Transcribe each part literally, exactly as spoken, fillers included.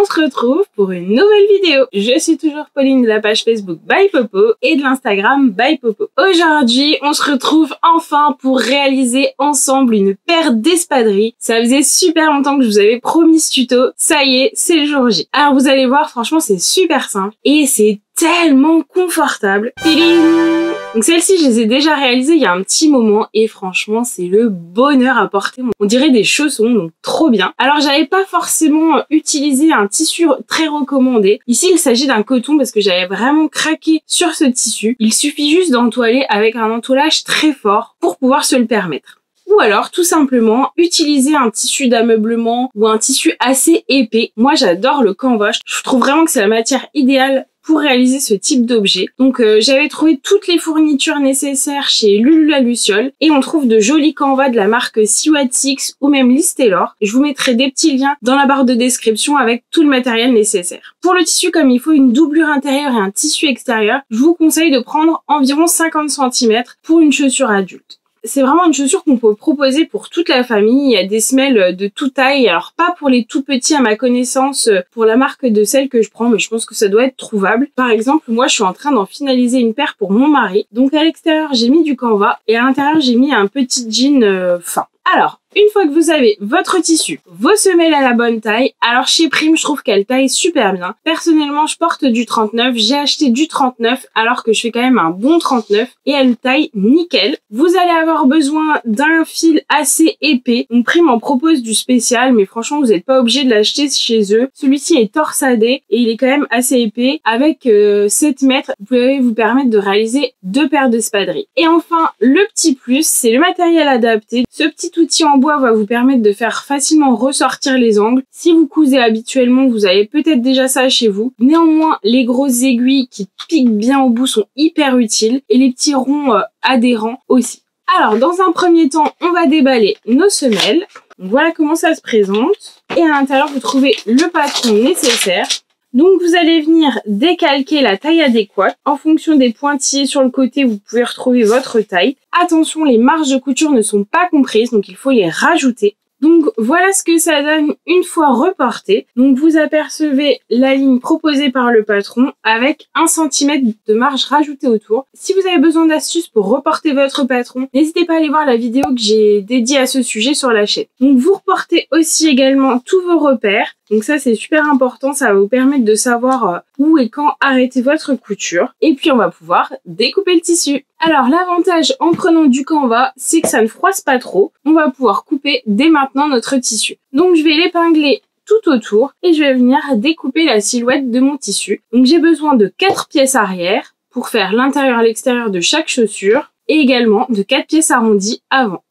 se retrouve pour une nouvelle vidéo. Je suis toujours Pauline de la page Facebook By Popo et de l'Instagram By Popo. Aujourd'hui, on se retrouve enfin pour réaliser ensemble une paire d'espadrilles. Ça faisait super longtemps que je vous avais promis ce tuto. Ça y est, c'est le jour J. Alors vous allez voir, franchement, c'est super simple et c'est tellement confortable. Tidine! Donc celles-ci, je les ai déjà réalisées il y a un petit moment et franchement, c'est le bonheur à porter. On dirait des chaussons, donc trop bien. Alors j'avais pas forcément utilisé un tissu très recommandé. Ici, il s'agit d'un coton parce que j'avais vraiment craqué sur ce tissu. Il suffit juste d'entoiler avec un entoilage très fort pour pouvoir se le permettre. Ou alors, tout simplement, utiliser un tissu d'ameublement ou un tissu assez épais. Moi, j'adore le canvas. Je trouve vraiment que c'est la matière idéale pour réaliser ce type d'objet. Donc euh, j'avais trouvé toutes les fournitures nécessaires chez Lulu la Luciole et on trouve de jolis canvas de la marque Siwat Six ou même Listelor. Je vous mettrai des petits liens dans la barre de description avec tout le matériel nécessaire. Pour le tissu, comme il faut une doublure intérieure et un tissu extérieur, je vous conseille de prendre environ cinquante centimètres pour une chaussure adulte. C'est vraiment une chaussure qu'on peut proposer pour toute la famille. Il y a des semelles de toute taille. Alors pas pour les tout petits à ma connaissance, pour la marque de celle que je prends, mais je pense que ça doit être trouvable. Par exemple, moi je suis en train d'en finaliser une paire pour mon mari. Donc à l'extérieur j'ai mis du canvas et à l'intérieur j'ai mis un petit jean euh, fin. Alors, une fois que vous avez votre tissu, vos semelles à la bonne taille, alors chez Prime, je trouve qu'elle taille super bien. Personnellement, je porte du trente-neuf, j'ai acheté du trente-neuf alors que je fais quand même un bon trente-neuf et elle taille nickel. Vous allez avoir besoin d'un fil assez épais. Donc Prime en propose du spécial, mais franchement, vous n'êtes pas obligé de l'acheter chez eux. Celui-ci est torsadé et il est quand même assez épais. Avec euh, sept mètres, vous pouvez vous permettre de réaliser deux paires d'espadrilles. Et enfin, le petit plus, c'est le matériel adapté. Ce petit outil en bois va vous permettre de faire facilement ressortir les angles. Si vous cousez habituellement, vous avez peut-être déjà ça chez vous. Néanmoins, les grosses aiguilles qui piquent bien au bout sont hyper utiles et les petits ronds euh, adhérents aussi. Alors, dans un premier temps, on va déballer nos semelles. Donc, voilà comment ça se présente. Et à l'intérieur, vous trouvez le patron nécessaire. Donc vous allez venir décalquer la taille adéquate. En fonction des pointillés sur le côté, vous pouvez retrouver votre taille. Attention, les marges de couture ne sont pas comprises, donc il faut les rajouter. Donc voilà ce que ça donne une fois reporté. Donc vous apercevez la ligne proposée par le patron avec un centimètre de marge rajoutée autour. Si vous avez besoin d'astuces pour reporter votre patron, n'hésitez pas à aller voir la vidéo que j'ai dédiée à ce sujet sur la chaîne. Donc vous reportez aussi également tous vos repères. Donc ça c'est super important, ça va vous permettre de savoir où et quand arrêter votre couture. Et puis on va pouvoir découper le tissu. Alors l'avantage en prenant du canvas, c'est que ça ne froisse pas trop. On va pouvoir couper dès maintenant notre tissu. Donc je vais l'épingler tout autour et je vais venir découper la silhouette de mon tissu. Donc j'ai besoin de quatre pièces arrière pour faire l'intérieur et l'extérieur de chaque chaussure et également de quatre pièces arrondies avant.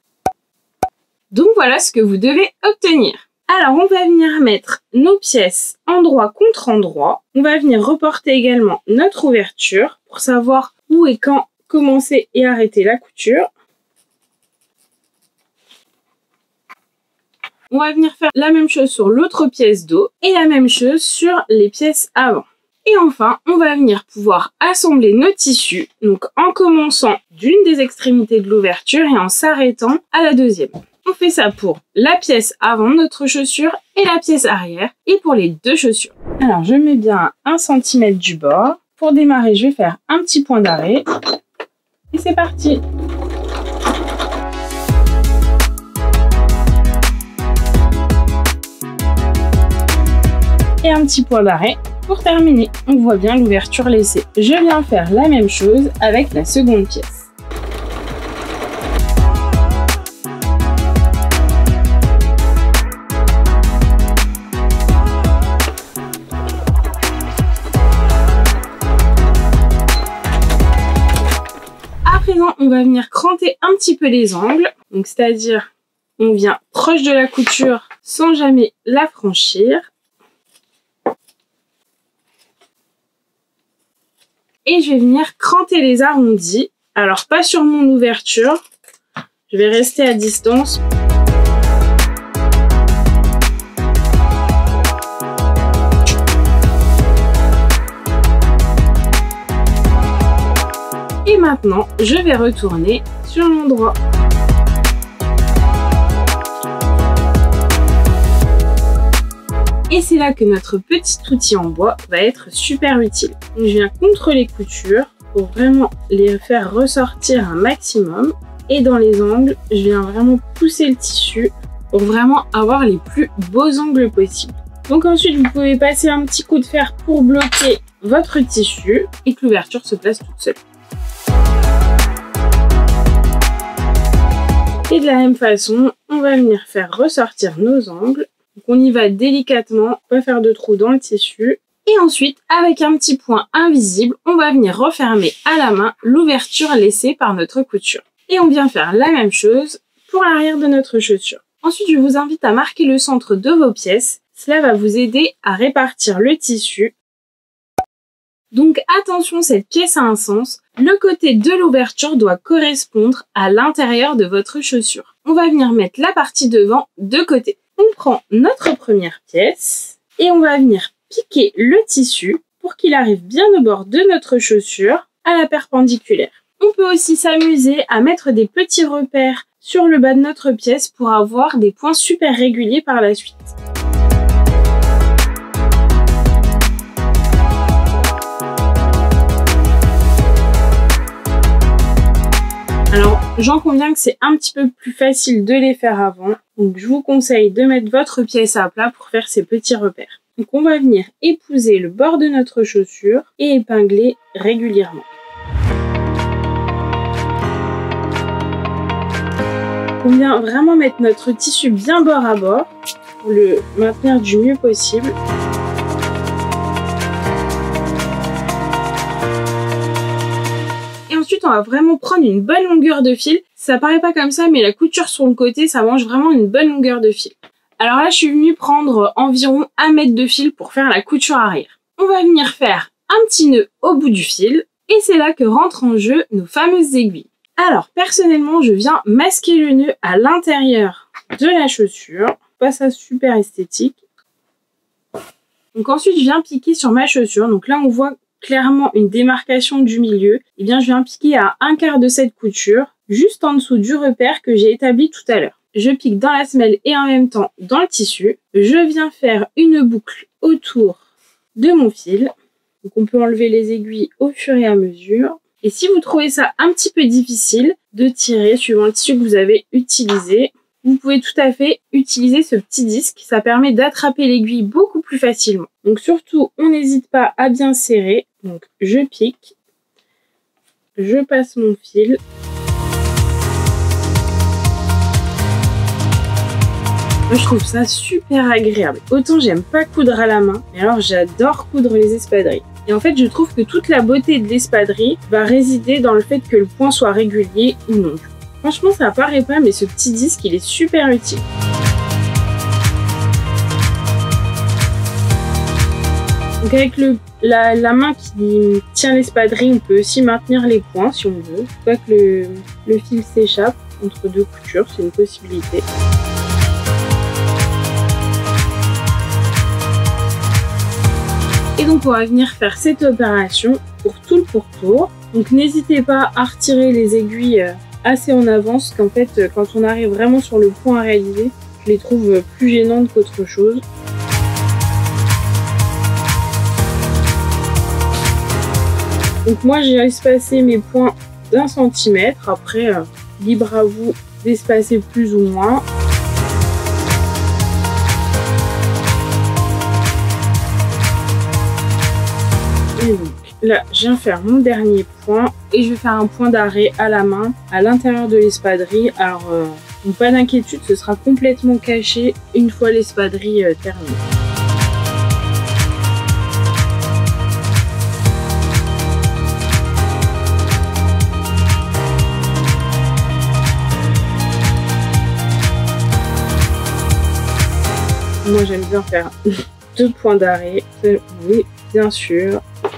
Donc voilà ce que vous devez obtenir. Alors on va venir mettre nos pièces endroit contre endroit. On va venir reporter également notre ouverture pour savoir où et quand commencer et arrêter la couture. On va venir faire la même chose sur l'autre pièce dos et la même chose sur les pièces avant. Et enfin, on va venir pouvoir assembler nos tissus, donc en commençant d'une des extrémités de l'ouverture et en s'arrêtant à la deuxième. On fait ça pour la pièce avant de notre chaussure et la pièce arrière et pour les deux chaussures. Alors je mets bien un centimètre du bord. Pour démarrer, je vais faire un petit point d'arrêt. Et c'est parti! Et un petit point d'arrêt pour terminer. On voit bien l'ouverture laissée. Je viens faire la même chose avec la seconde pièce. On va venir cranter un petit peu les angles, donc c'est-à-dire on vient proche de la couture sans jamais la franchir. Et je vais venir cranter les arrondis, alors pas sur mon ouverture, je vais rester à distance. Et maintenant, je vais retourner sur l'endroit. Et c'est là que notre petit outil en bois va être super utile. Donc, je viens contre les coutures pour vraiment les faire ressortir un maximum. Et dans les angles, je viens vraiment pousser le tissu pour vraiment avoir les plus beaux angles possibles. Donc ensuite, vous pouvez passer un petit coup de fer pour bloquer votre tissu et que l'ouverture se place toute seule. Et de la même façon, on va venir faire ressortir nos angles. Donc on y va délicatement, pas faire de trous dans le tissu. Et ensuite, avec un petit point invisible, on va venir refermer à la main l'ouverture laissée par notre couture. Et on vient faire la même chose pour l'arrière de notre chaussure. Ensuite, je vous invite à marquer le centre de vos pièces. Cela va vous aider à répartir le tissu. Donc attention, cette pièce a un sens. Le côté de l'ouverture doit correspondre à l'intérieur de votre chaussure. On va venir mettre la partie devant de côté. On prend notre première pièce et on va venir piquer le tissu pour qu'il arrive bien au bord de notre chaussure à la perpendiculaire. On peut aussi s'amuser à mettre des petits repères sur le bas de notre pièce pour avoir des points super réguliers par la suite. Alors, j'en conviens que c'est un petit peu plus facile de les faire avant, donc je vous conseille de mettre votre pièce à plat pour faire ces petits repères. Donc on va venir épouser le bord de notre chaussure et épingler régulièrement. On vient vraiment mettre notre tissu bien bord à bord pour le maintenir du mieux possible. Et ensuite, on va vraiment prendre une bonne longueur de fil. Ça paraît pas comme ça, mais la couture sur le côté, ça mange vraiment une bonne longueur de fil. Alors là, je suis venue prendre environ un mètre de fil pour faire la couture arrière. On va venir faire un petit nœud au bout du fil et c'est là que rentrent en jeu nos fameuses aiguilles. Alors, personnellement, je viens masquer le nœud à l'intérieur de la chaussure. Pas ça super esthétique. Donc ensuite, je viens piquer sur ma chaussure. Donc là, on voit clairement une démarcation du milieu. Et bien, je viens piquer à un quart de cette couture, juste en dessous du repère que j'ai établi tout à l'heure. Je pique dans la semelle et en même temps dans le tissu. Je viens faire une boucle autour de mon fil. Donc on peut enlever les aiguilles au fur et à mesure. Et si vous trouvez ça un petit peu difficile de tirer suivant le tissu que vous avez utilisé, vous pouvez tout à fait utiliser ce petit disque. Ça permet d'attraper l'aiguille beaucoup plus facilement. Donc surtout, on n'hésite pas à bien serrer. Donc je pique, je passe mon fil. Moi, je trouve ça super agréable. Autant j'aime pas coudre à la main, mais alors j'adore coudre les espadrilles. Et en fait, je trouve que toute la beauté de l'espadrille va résider dans le fait que le point soit régulier ou non. Franchement, ça paraît pas, mais ce petit disque, il est super utile. Donc avec le, la, la main qui tient l'espadrille, on peut aussi maintenir les points si on veut. Pas que le, le fil s'échappe entre deux coutures, c'est une possibilité. Et donc on va venir faire cette opération pour tout le pourtour. Donc n'hésitez pas à retirer les aiguilles assez en avance, qu'en fait quand on arrive vraiment sur le point à réaliser, je les trouve plus gênantes qu'autre chose. Donc moi j'ai espacé mes points d'un centimètre, après euh, libre à vous d'espacer plus ou moins. Et donc là, je viens faire mon dernier point et je vais faire un point d'arrêt à la main à l'intérieur de l'espadrille. Alors, euh, donc pas d'inquiétude, ce sera complètement caché une fois l'espadrille euh, terminée. Moi, j'aime bien faire deux points d'arrêt, oui, bien sûr.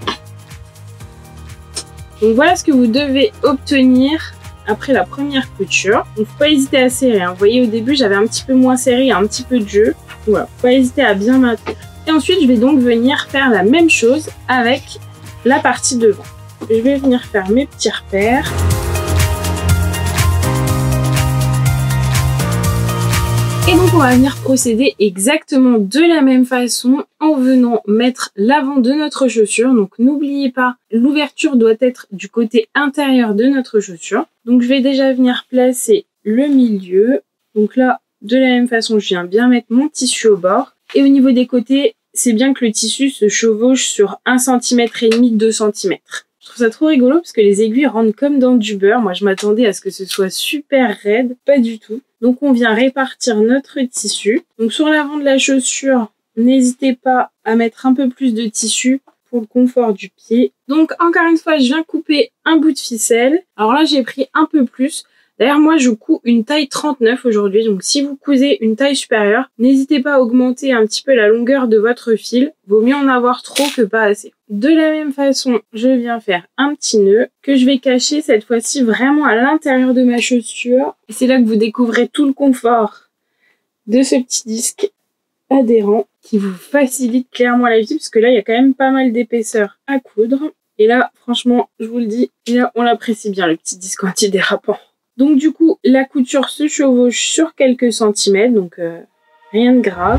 Donc voilà ce que vous devez obtenir après la première couture. Donc faut pas hésiter à serrer, hein. Vous voyez au début j'avais un petit peu moins serré, un petit peu de jeu. Voilà, faut pas hésiter à bien maintenir. Et ensuite je vais donc venir faire la même chose avec la partie devant. Je vais venir faire mes petits repères. Et donc on va venir procéder exactement de la même façon en venant mettre l'avant de notre chaussure. Donc n'oubliez pas, l'ouverture doit être du côté intérieur de notre chaussure. Donc je vais déjà venir placer le milieu. Donc là, de la même façon, je viens bien mettre mon tissu au bord. Et au niveau des côtés, c'est bien que le tissu se chevauche sur un centimètre et demi, deux centimètres. Je trouve ça trop rigolo parce que les aiguilles rentrent comme dans du beurre. Moi, je m'attendais à ce que ce soit super raide. Pas du tout. Donc, on vient répartir notre tissu. Donc, sur l'avant de la chaussure, n'hésitez pas à mettre un peu plus de tissu pour le confort du pied. Donc, encore une fois, je viens couper un bout de ficelle. Alors là, j'ai pris un peu plus. D'ailleurs, moi, je couds une taille trente-neuf aujourd'hui. Donc, si vous cousez une taille supérieure, n'hésitez pas à augmenter un petit peu la longueur de votre fil. Vaut mieux en avoir trop que pas assez. De la même façon, je viens faire un petit nœud que je vais cacher cette fois-ci vraiment à l'intérieur de ma chaussure. Et c'est là que vous découvrez tout le confort de ce petit disque adhérent qui vous facilite clairement la vie parce que là, il y a quand même pas mal d'épaisseur à coudre. Et là, franchement, je vous le dis, là, on l'apprécie bien, le petit disque antidérapant. Donc du coup, la couture se chevauche sur quelques centimètres, donc euh, rien de grave.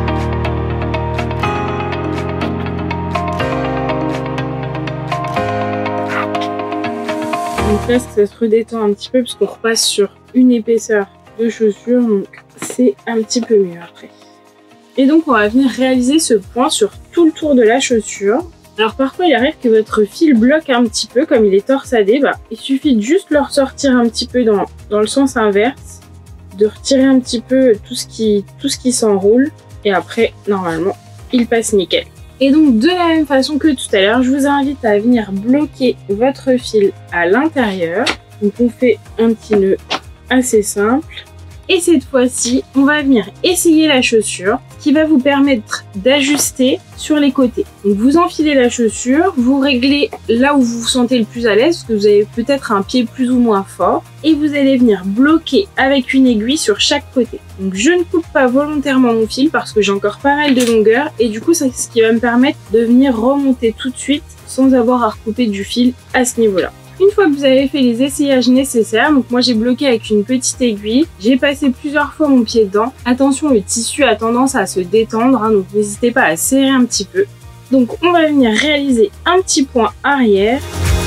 Donc là, ça se redétend un petit peu parce qu'on repasse sur une épaisseur de chaussure, donc c'est un petit peu mieux après. Et donc on va venir réaliser ce point sur tout le tour de la chaussure. Alors parfois il arrive que votre fil bloque un petit peu, comme il est torsadé, bah, il suffit de juste le ressortir un petit peu dans, dans le sens inverse, de retirer un petit peu tout ce qui, tout ce qui s'enroule, et après normalement il passe nickel. Et donc de la même façon que tout à l'heure, je vous invite à venir bloquer votre fil à l'intérieur. Donc on fait un petit nœud assez simple. Et cette fois-ci, on va venir essayer la chaussure qui va vous permettre d'ajuster sur les côtés. Donc vous enfilez la chaussure, vous réglez là où vous vous sentez le plus à l'aise, parce que vous avez peut-être un pied plus ou moins fort, et vous allez venir bloquer avec une aiguille sur chaque côté. Donc je ne coupe pas volontairement mon fil parce que j'ai encore pas mal de longueur, et du coup c'est ce qui va me permettre de venir remonter tout de suite sans avoir à recouper du fil à ce niveau-là. Une fois que vous avez fait les essayages nécessaires, donc moi j'ai bloqué avec une petite aiguille, j'ai passé plusieurs fois mon pied dedans. Attention, le tissu a tendance à se détendre, hein, donc n'hésitez pas à serrer un petit peu. Donc on va venir réaliser un petit point arrière.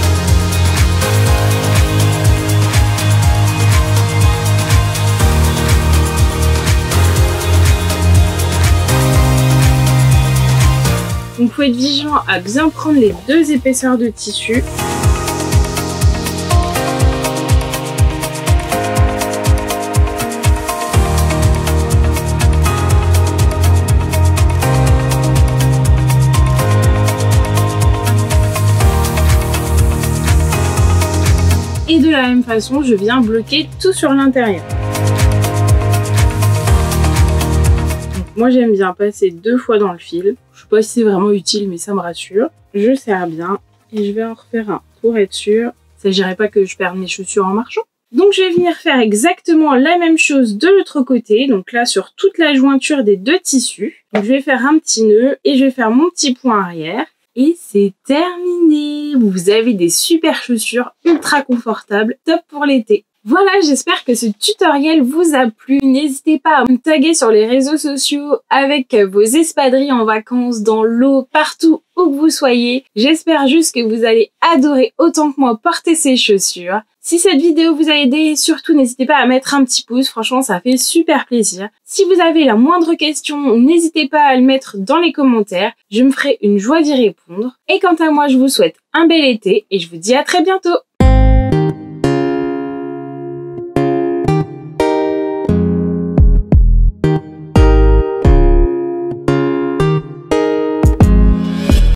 Donc il faut être vigilant à bien prendre les deux épaisseurs de tissu. Et de la même façon, je viens bloquer tout sur l'intérieur. Moi, j'aime bien passer deux fois dans le fil. Je sais pas si c'est vraiment utile, mais ça me rassure. Je serre bien et je vais en refaire un pour être sûr. Il ne s'agirait pas que je perde mes chaussures en marchant. Donc, je vais venir faire exactement la même chose de l'autre côté. Donc là, sur toute la jointure des deux tissus. Donc, je vais faire un petit nœud et je vais faire mon petit point arrière. Et c'est terminé! Vous avez des super chaussures ultra confortables, top pour l'été. Voilà, j'espère que ce tutoriel vous a plu. N'hésitez pas à me taguer sur les réseaux sociaux avec vos espadrilles en vacances, dans l'eau, partout où que vous soyez. J'espère juste que vous allez adorer autant que moi porter ces chaussures. Si cette vidéo vous a aidé, surtout n'hésitez pas à mettre un petit pouce, franchement ça fait super plaisir. Si vous avez la moindre question, n'hésitez pas à le mettre dans les commentaires, je me ferai une joie d'y répondre. Et quant à moi, je vous souhaite un bel été et je vous dis à très bientôt.